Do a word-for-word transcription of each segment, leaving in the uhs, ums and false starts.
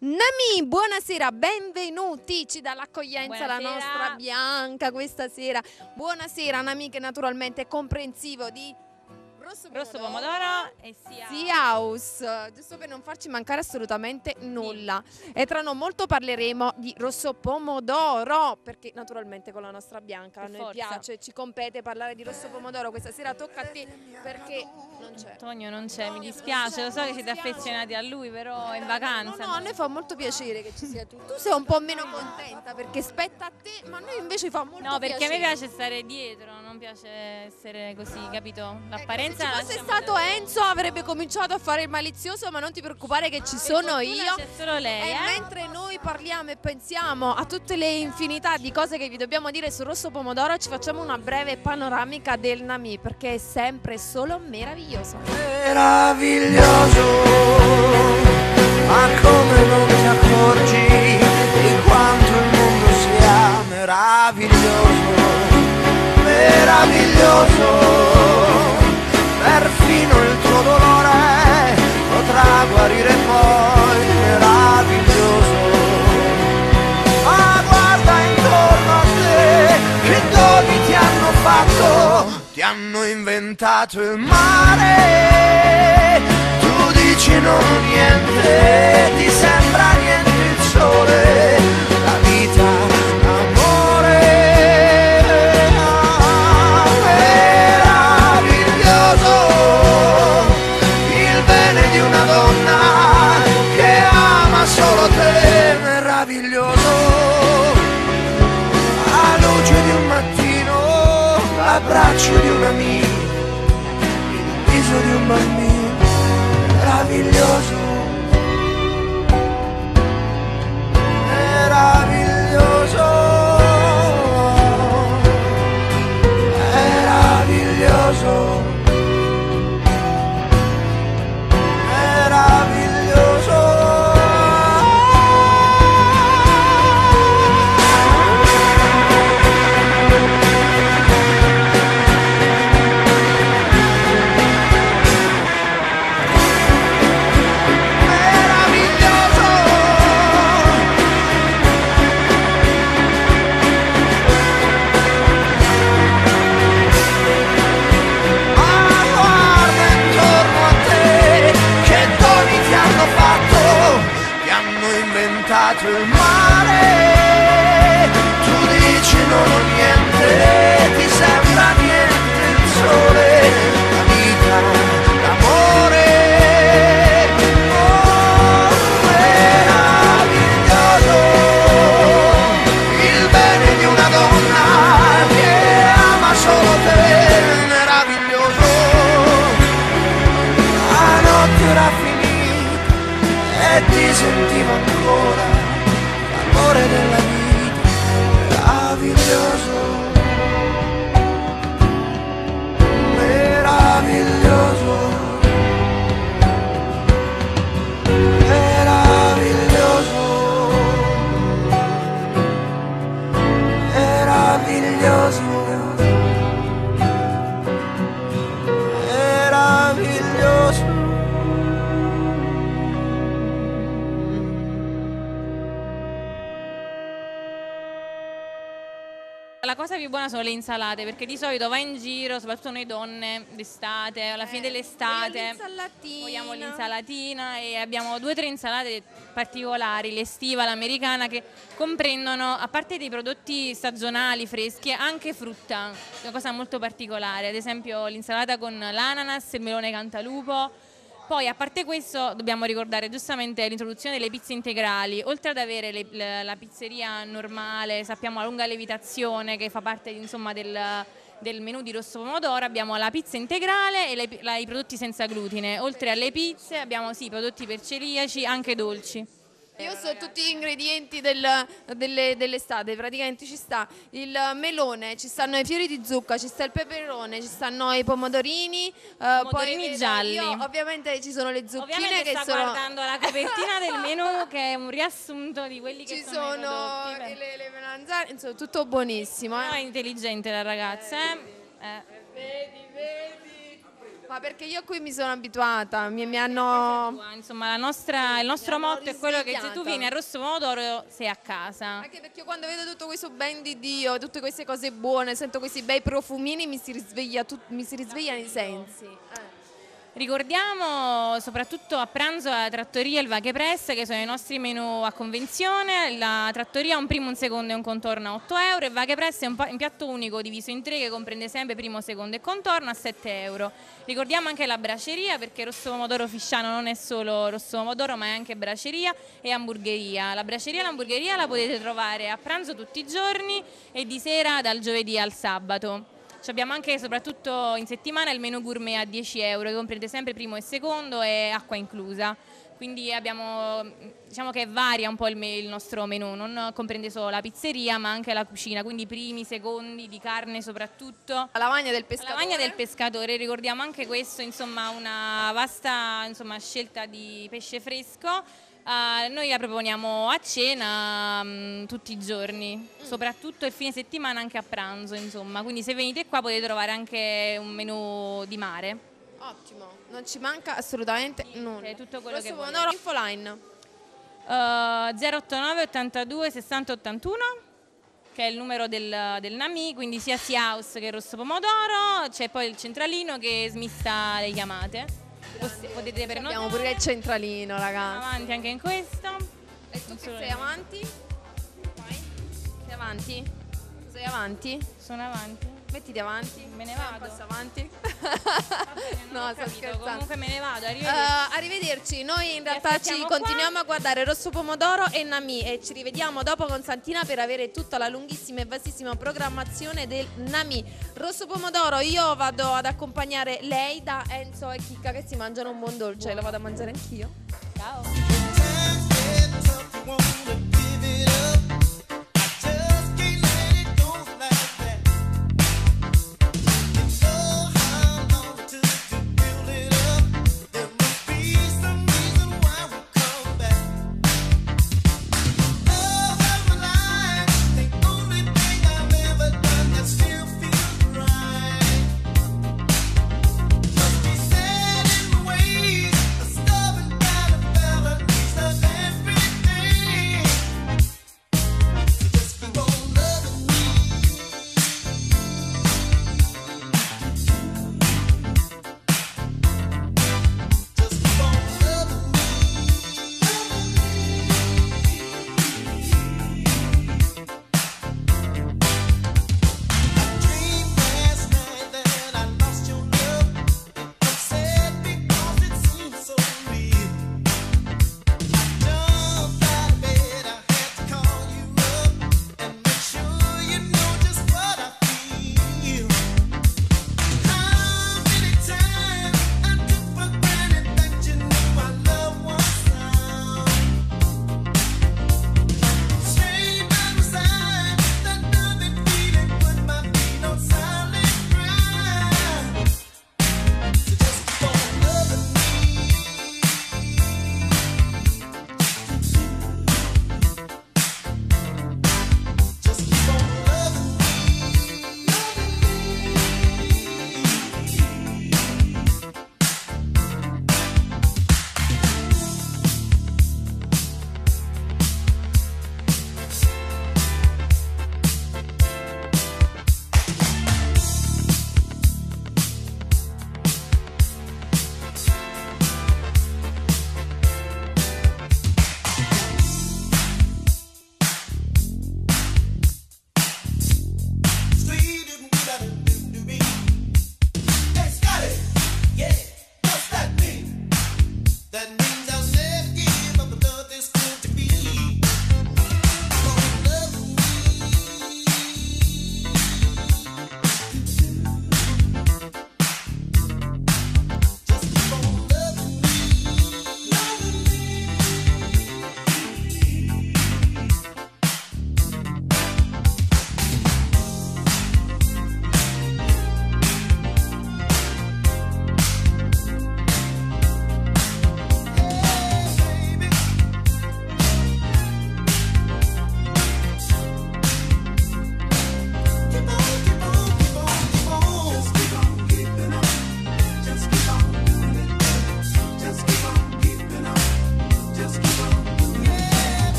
Nami, buonasera, benvenuti, ci dà l'accoglienza la Buonasera. nostra Bianca questa sera. Buonasera Nami, che naturalmente è comprensivo di rosso pomodoro, Rosso pomodoro e sia Sea House, giusto per non farci mancare assolutamente nulla. E tra non molto parleremo di rosso pomodoro, perché naturalmente con la nostra Bianca a Per noi forza. piace, ci compete parlare di rosso pomodoro. Questa sera tocca a te perché non c'è. Antonio non c'è, mi dispiace, lo so che siete affezionati a lui, però è in vacanza. No, no, a noi fa molto piacere che ci sia tu. Tu sei un po' meno contenta perché spetta a te, ma a noi invece fa molto No, perché piacere. a me piace stare dietro, non piace essere così, capito? L'apparenza Se la fosse lasciamo stato perdere. Enzo avrebbe cominciato a fare il malizioso, ma non ti preoccupare che ci sono Per io. fortuna c'è solo lei, E eh? mentre noi parliamo e pensiamo a tutte le infinità di cose che vi dobbiamo dire sul rosso pomodoro, ci facciamo una breve panoramica del Nami, perché è sempre solo meraviglioso. Meraviglioso, ma come non ti accorgi di quanto il mondo sia meraviglioso, meraviglioso, perfino il tuo dolore potrà guarire poi, meraviglioso, ma guarda intorno a te, che doni ti hanno fatto, ti hanno inventato il mare, tu dici non niente, ti sembra niente il sole, la vita, l'amore, ah, meraviglioso, il bene di una donna che ama solo te, meraviglioso, la luce di un mattino, l'abbraccio di un amico, il viso di un bambino, meraviglioso, meraviglioso, meraviglioso, il mare, tu dici non ho niente, ti sembra niente il sole, la vita, l'amore, oh, meraviglioso, il bene di una donna che ama solo te, meraviglioso, la notte era finita e ti sentivo ancora l'amore della vita, meraviglioso, meraviglioso, meraviglioso, meraviglioso, meraviglioso. La cosa più buona sono le insalate, perché di solito vai in giro, soprattutto noi donne, d'estate, alla fine dell'estate vogliamo l'insalatina e abbiamo due o tre insalate particolari, l'estiva, l'americana, che comprendono, a parte dei prodotti stagionali, freschi, anche frutta, una cosa molto particolare, ad esempio l'insalata con l'ananas, il melone cantalupo. Poi, a parte questo, dobbiamo ricordare giustamente l'introduzione delle pizze integrali. Oltre ad avere le, le, la pizzeria normale, sappiamo a lunga lievitazione, che fa parte insomma, del, del menù di rosso pomodoro, abbiamo la pizza integrale e le, la, i prodotti senza glutine. Oltre alle pizze abbiamo sì, prodotti per celiaci, anche dolci. Io so tutti gli ingredienti del- delle- dell'estate, praticamente ci sta il melone, ci stanno i fiori di zucca, ci sta il peperone, ci stanno i pomodorini, eh, Pomodorini poi gialli. io, ovviamente ci sono le zucchine Ovviamente che sta sono... guardando la copertina del menù, che è un riassunto di quelli che Ci sono, i sono prodotti. le, le, le melanzane, insomma tutto buonissimo. No, è Eh. intelligente la ragazza, eh? Eh. Vedi, vedi. Ma perché io qui mi sono abituata, mi, mi hanno... Insomma, la nostra, il nostro motto è quello che se tu vieni a risvegliata. Rosso Pomodoro sei a casa. Anche perché io quando vedo tutto questo ben di Dio, tutte queste cose buone, sento questi bei profumini, mi si risveglia tut- mi si risvegliano i sensi. Eh. Ricordiamo soprattutto a pranzo la trattoria e il Vachepress, che sono i nostri menù a convenzione. La trattoria ha un primo, un secondo e un contorno a otto euro, e il Vachepress è un, pa- un piatto unico diviso in tre che comprende sempre primo, secondo e contorno a sette euro. Ricordiamo anche la braceria, perché Rosso Pomodoro Fisciano non è solo Rosso Pomodoro ma è anche braceria e hamburgeria. La braceria e l'hamburgeria la potete trovare a pranzo tutti i giorni e di sera dal giovedì al sabato. Ci abbiamo anche, soprattutto in settimana, il menù gourmet a dieci euro, che comprende sempre primo e secondo e acqua inclusa. Quindi abbiamo, diciamo che varia un po' il, me- il nostro menù, non comprende solo la pizzeria ma anche la cucina, quindi primi, secondi, di carne soprattutto. La lavagna del La pescatore. lavagna del pescatore, ricordiamo anche questo, insomma, una vasta, insomma, scelta di pesce fresco. Uh, noi la proponiamo a cena um, tutti i giorni, mm. soprattutto il fine settimana anche a pranzo, insomma. Quindi se venite qua potete trovare anche un menù di mare. Ottimo, non ci manca assolutamente nulla. È tutto quello Rosso che Pomodoro, volete. Infoline. Uh, zero ottantanove ottantadue sessanta ottantuno, che è il numero del, del Nami, quindi sia Sea House che Rosso Pomodoro. C'è poi il centralino che smista le chiamate. Potete prenotare. Abbiamo pure il centralino, ragazzi. Avanti anche in questo. E tu che sei avanti? Vai. Sei avanti? Tu sei avanti? Sono avanti. Mettiti avanti. Me ne Fai un vado. passo avanti. Bene, non No, ho sto capito. scherzando. Comunque me ne vado, Uh, arrivederci. arrivederci, noi in realtà ci aspettiamo qua. continuiamo a guardare Rosso Pomodoro e Nami e ci rivediamo dopo con Santina per avere tutta la lunghissima e vastissima programmazione del Nami. Rosso Pomodoro, io vado ad accompagnare lei da Enzo e Chicca che si mangiano un buon dolce, Buono. lo vado a mangiare anch'io. Ciao. Stubborn kind of fella.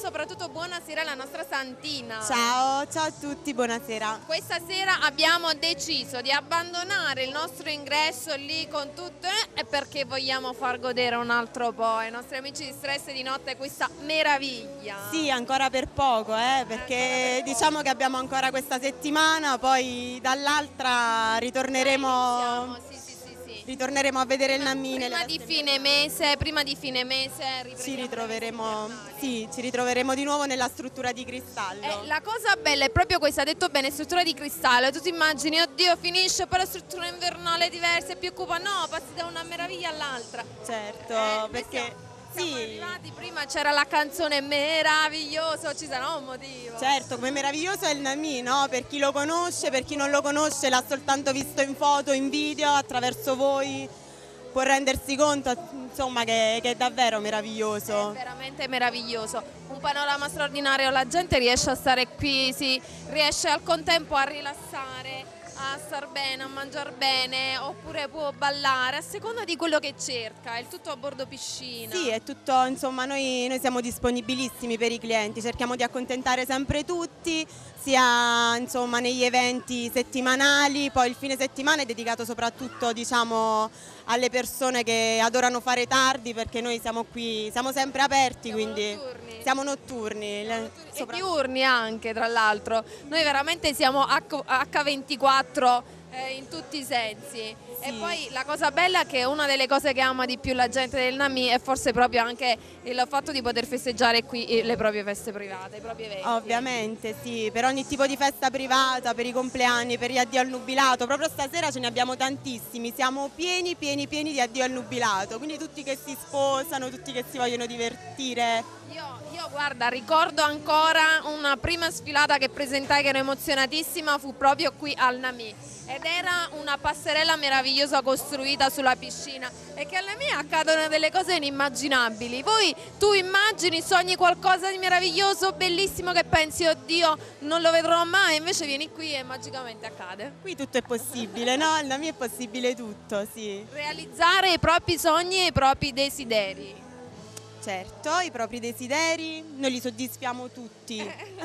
soprattutto buonasera alla nostra Santina. Ciao, ciao a tutti, buonasera. Questa sera abbiamo deciso di abbandonare il nostro ingresso lì con tutto e perché vogliamo far godere un altro po' ai nostri amici di Stress di Notte questa meraviglia. Sì, ancora per poco, eh, perché per diciamo poco. Che abbiamo ancora questa settimana, poi dall'altra ritorneremo... Sì, sì, sì, sì. Ritorneremo a vedere prima, il Nami prima di fine mese, prima di fine mese ci ritroveremo, sì, ci ritroveremo di nuovo nella struttura di cristallo. Eh, la cosa bella è proprio questa, ha detto bene, struttura di cristallo. Tu ti immagini, oddio, finisce poi la struttura invernale diversa, è più cupa. No, passi da una meraviglia all'altra. Certo, eh, perché... Siamo sì. arrivati, prima c'era la canzone meraviglioso, ci sarà un motivo. Certo, come meraviglioso è il Nami, no? Per chi lo conosce, per chi non lo conosce, l'ha soltanto visto in foto, in video, attraverso voi, può rendersi conto, insomma, che, che è davvero meraviglioso. È veramente meraviglioso, un panorama straordinario, la gente riesce a stare qui, si riesce al contempo a rilassare, a star bene, a mangiare bene, oppure può ballare a seconda di quello che cerca, è tutto a bordo piscina. Sì, è tutto, insomma, noi, noi siamo disponibilissimi per i clienti, cerchiamo di accontentare sempre tutti, sia insomma negli eventi settimanali, poi il fine settimana è dedicato soprattutto, diciamo, alle persone che adorano fare tardi, perché noi siamo qui, siamo sempre aperti, siamo quindi notturni. siamo notturni. Siamo notturni. E diurni anche, tra l'altro, noi veramente siamo acca ventiquattro eh, in tutti i sensi. Sì. E poi la cosa bella è che una delle cose che ama di più la gente del Nami è forse proprio anche il fatto di poter festeggiare qui le proprie feste private, i propri eventi. Ovviamente sì, per ogni tipo di festa privata, per i compleanni, per gli addio al nubilato, proprio stasera ce ne abbiamo tantissimi, siamo pieni pieni pieni di addio al nubilato, quindi tutti che si sposano, tutti che si vogliono divertire. Io, io guarda, ricordo ancora una prima sfilata che presentai che ero emozionatissima, fu proprio qui al Nami ed era una passerella meravigliosa costruita sulla piscina e che alla mia accadono delle cose inimmaginabili. Voi, tu immagini, sogni qualcosa di meraviglioso, bellissimo che pensi oddio non lo vedrò mai, invece vieni qui e magicamente accade. Qui tutto è possibile, no? Al Nami è possibile tutto, sì. Realizzare i propri sogni e i propri desideri. Certo, i propri desideri, noi li soddisfiamo tutti,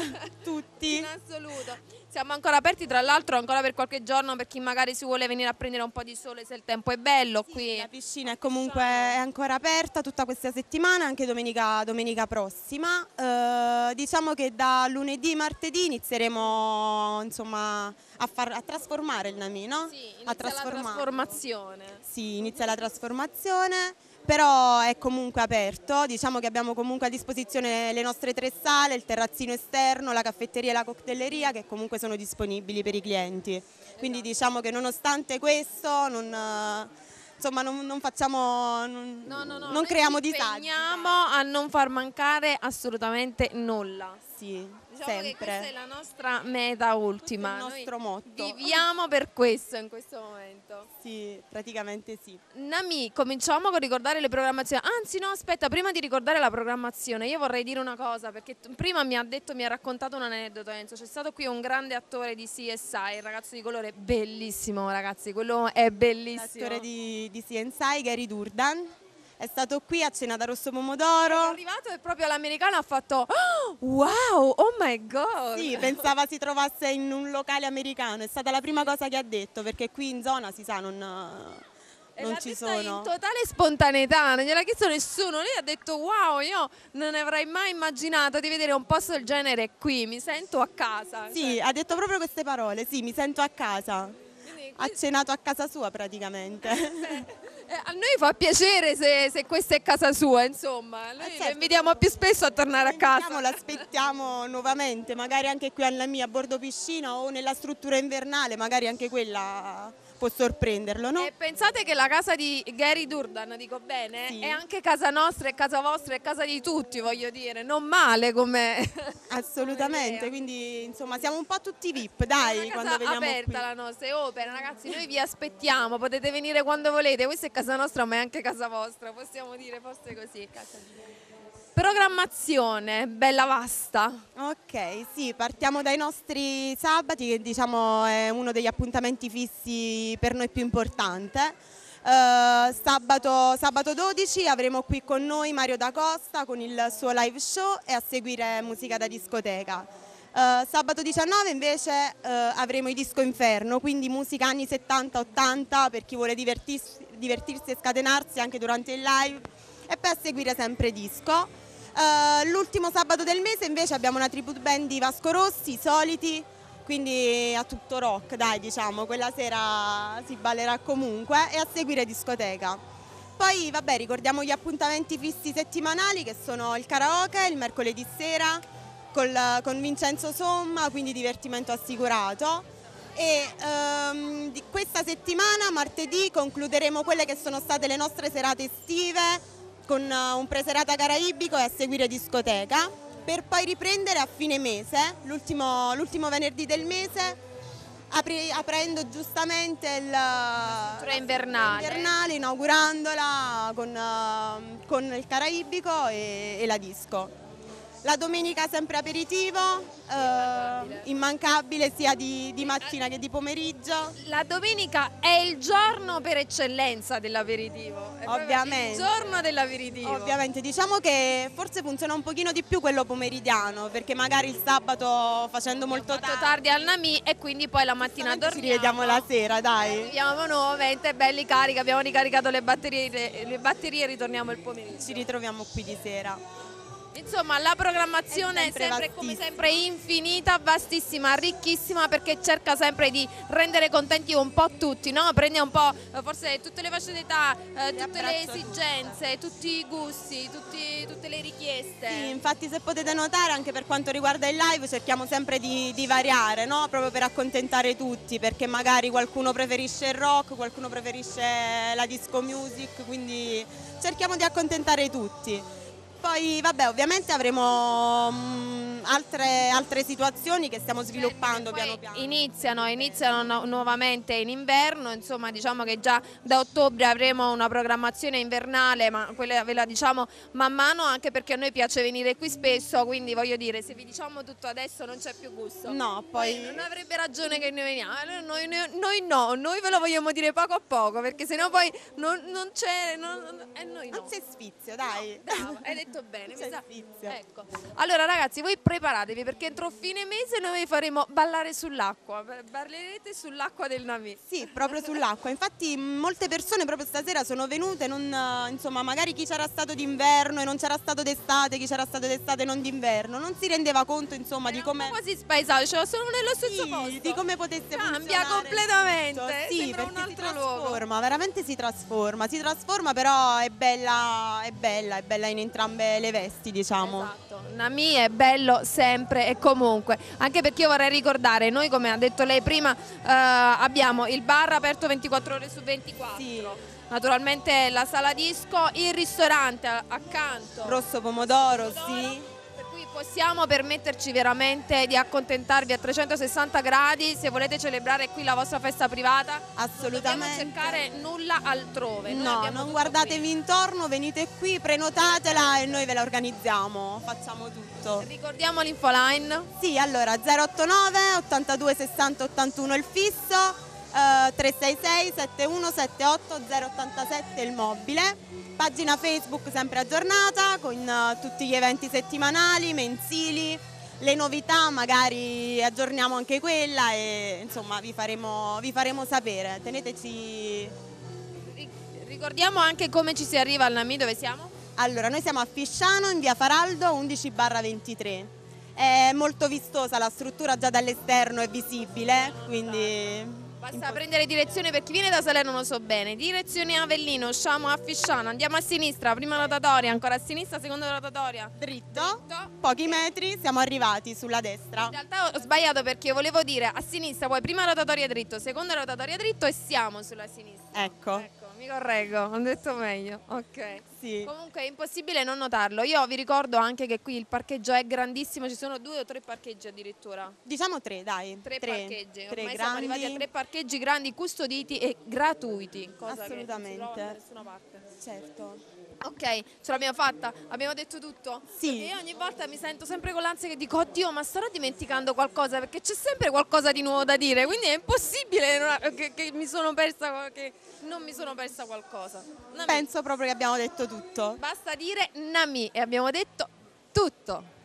tutti. In assoluto. Siamo ancora aperti, tra l'altro ancora per qualche giorno per chi magari si vuole venire a prendere un po' di sole se il tempo è bello. Sì, qui. La piscina è comunque è ancora aperta tutta questa settimana, anche domenica, domenica prossima. Eh, diciamo che da lunedì, martedì inizieremo insomma, a, far, a trasformare il Nami, no? Sì, inizia a trasformare. la trasformazione. Sì, inizia la trasformazione. Però è comunque aperto, diciamo che abbiamo comunque a disposizione le nostre tre sale, il terrazzino esterno, la caffetteria e la coctelleria che comunque sono disponibili per i clienti. Quindi esatto. Diciamo che nonostante questo non, insomma, non, non facciamo, non, no, no, no, non creiamo disagi. Ci impegniamo a non far mancare assolutamente nulla. Sì. Diciamo sempre. Che questa è la nostra meta ultima. Il nostro Noi motto. Viviamo per questo in questo momento. Sì, praticamente sì. Nami, cominciamo con ricordare le programmazioni. Anzi no, aspetta, prima di ricordare la programmazione io vorrei dire una cosa, perché prima mi ha detto, mi ha raccontato un aneddoto Enzo. C'è stato qui un grande attore di C S I, il ragazzo di colore, bellissimo ragazzi, quello è bellissimo. L'attore di, di C S I, Gary Durdan. È stato qui a cena da Rosso Pomodoro. È arrivato e proprio l'americano ha fatto oh, wow, oh my god. Sì, pensava si trovasse in un locale americano, è stata la prima cosa che ha detto, perché qui in zona si sa non, non ci sono. In totale spontaneità, non gliel'ha chiesto nessuno, lei ha detto wow, io non avrei mai immaginato di vedere un posto del genere qui, mi sento a casa. Sì, cioè. Ha detto proprio queste parole, sì, mi sento a casa. Quindi, ha cenato a casa sua praticamente. A noi fa piacere se, se questa è casa sua, insomma, noi eh certo, lo invitiamo più spesso a tornare a casa. L'aspettiamo nuovamente, magari anche qui alla mia a bordo piscina o nella struttura invernale, magari anche quella può sorprenderlo, no? E pensate che la casa di Gary Durdan, dico bene, sì. È anche casa nostra, è casa vostra, è casa di tutti, voglio dire, non male come... Assolutamente, come quindi insomma siamo un po' tutti V I P, dai, è quando veniamo aperta qui. La nostra, è opera, ragazzi, noi vi aspettiamo, potete venire quando volete, questa è casa nostra ma è anche casa vostra, possiamo dire forse così. Programmazione, bella vasta. Ok, sì, partiamo dai nostri sabati che diciamo è uno degli appuntamenti fissi per noi più importante. Uh, sabato, sabato dodici avremo qui con noi Mario D'Acosta con il suo live show e a seguire musica da discoteca. Uh, sabato diciannove invece uh, avremo i Disco Inferno, quindi musica anni settanta ottanta per chi vuole divertirsi, divertirsi e scatenarsi anche durante il live, e poi a seguire sempre disco. Uh, l'ultimo sabato del mese invece abbiamo una tribute band di Vasco Rossi, i Soliti, quindi a tutto rock, dai, diciamo, quella sera si ballerà comunque, e a seguire discoteca. Poi vabbè, ricordiamo gli appuntamenti fissi settimanali, che sono il karaoke il mercoledì sera col, con Vincenzo Somma, quindi divertimento assicurato, e ehm, di questa settimana martedì concluderemo quelle che sono state le nostre serate estive con un preserata caraibico e a seguire discoteca, per poi riprendere a fine mese, l'ultimo, l'ultimo venerdì del mese, apri, aprendo giustamente il struttura invernale. invernale, inaugurandola con, uh, con il caraibico e, e la disco. La domenica sempre aperitivo, immancabile, eh, immancabile sia di, di mattina che di pomeriggio. La domenica è il giorno per eccellenza dell'aperitivo. Ovviamente. Il giorno dell'aperitivo. Ovviamente, diciamo che forse funziona un pochino di più quello pomeridiano, perché magari il sabato facendo molto tardi, tardi, tardi al Nami e quindi poi la mattina dormiamo. Ci rivediamo la sera, dai. Arriviamo nuovamente belli carichi, abbiamo ricaricato le batterie, le, le batterie e ritorniamo il pomeriggio. Ci ritroviamo qui di sera. Insomma, la programmazione è sempre, è sempre come sempre infinita, vastissima, ricchissima, perché cerca sempre di rendere contenti un po' tutti, no? Prende un po' forse tutte le fasce d'età, eh, tutte le esigenze, tutti i gusti, tutti, tutte le richieste. Sì, infatti se potete notare anche per quanto riguarda il live cerchiamo sempre di, di variare, no? Proprio per accontentare tutti, perché magari qualcuno preferisce il rock, qualcuno preferisce la disco music, quindi cerchiamo di accontentare tutti. Poi vabbè, ovviamente avremo mh, altre, altre situazioni che stiamo sviluppando piano piano. Iniziano, iniziano nu- nuovamente in inverno, insomma diciamo che già da ottobre avremo una programmazione invernale, ma quella ve la diciamo man mano, anche perché a noi piace venire qui spesso, quindi voglio dire, se vi diciamo tutto adesso non c'è più gusto. No, poi... poi non avrebbe ragione che noi veniamo, noi, noi, noi no, noi ve lo vogliamo dire poco a poco, perché sennò poi non, non c'è, non, e noi no. Non c'è sfizio, dai. No, brava, hai detto bene, mi sa. Sfizio. Ecco. Allora ragazzi, voi preparatevi perché entro fine mese noi vi faremo ballare sull'acqua, ballerete sull'acqua del Nami. Sì, proprio sull'acqua. Infatti molte persone proprio stasera sono venute, non, insomma, magari chi c'era stato d'inverno e non c'era stato d'estate, chi c'era stato d'estate e non d'inverno, non si rendeva conto, insomma, di come... quasi spaesato, cioè sono nello stesso sì, posto. di come potesse cambia funzionare completamente. tutto. Sì, sembra perché un altro si luogo. trasforma, veramente si trasforma, si trasforma, però è bella, è bella, è bella in entrambe le vesti, diciamo. Esatto, Nami è bello sempre e comunque, anche perché io vorrei ricordare, noi come ha detto lei prima eh, abbiamo il bar aperto ventiquattro ore su ventiquattro, sì. Naturalmente la sala disco, il ristorante accanto, Rosso Pomodoro, sì. Possiamo permetterci veramente di accontentarvi a trecentosessanta gradi. Se volete celebrare qui la vostra festa privata, assolutamente, non dobbiamo cercare nulla altrove. No, non guardatevi qui intorno, venite qui, prenotatela e noi ve la organizziamo, facciamo tutto. Ricordiamo l'infoline? Sì, allora zero otto nove ottantadue sessanta ottantuno il fisso, eh, tre sei sei sette uno sette otto zero otto sette il mobile. Pagina Facebook sempre aggiornata con uh, tutti gli eventi settimanali, mensili, le novità, magari aggiorniamo anche quella e insomma vi faremo, vi faremo sapere. Teneteci. Ricordiamo anche come ci si arriva al Nami, dove siamo? Allora, noi siamo a Fisciano in via Faraldo undici barra ventitré. È molto vistosa la struttura, già dall'esterno è visibile, quindi... Basta prendere direzione, per chi viene da Salerno lo so bene, direzione Avellino, usciamo a Fisciano, andiamo a sinistra, prima rotatoria, ancora a sinistra, seconda rotatoria. Dritto, Dritto. Pochi metri, siamo arrivati sulla destra. In realtà ho sbagliato perché volevo dire a sinistra, poi prima rotatoria dritto, seconda rotatoria dritto e siamo sulla sinistra. Ecco. Ecco, mi correggo, ho detto meglio, ok. Sì. Comunque è impossibile non notarlo, io vi ricordo anche che qui il parcheggio è grandissimo, ci sono due o tre parcheggi addirittura. Diciamo tre, dai. Tre, tre parcheggi, tre ormai grandi. siamo arrivati a tre parcheggi grandi, custoditi e gratuiti. Cosa assolutamente. che non si trova da nessuna parte. Certo. Ok, ce l'abbiamo fatta, abbiamo detto tutto? Sì. E io ogni volta mi sento sempre con l'ansia che dico, oddio, ma starò dimenticando qualcosa, perché c'è sempre qualcosa di nuovo da dire, quindi è impossibile che, che mi sono persa, che non mi sono persa qualcosa. Nami. Penso proprio che abbiamo detto tutto. Basta dire Nami e abbiamo detto tutto.